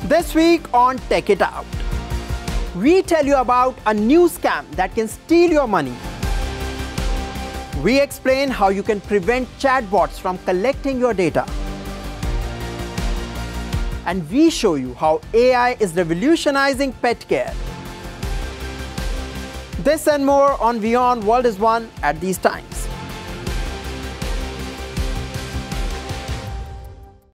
This week on Take It Out, we tell you about a new scam that can steal your money. We explain how you can prevent chatbots from collecting your data. And we show you how AI is revolutionizing pet care. This and more on WION World is One at these times.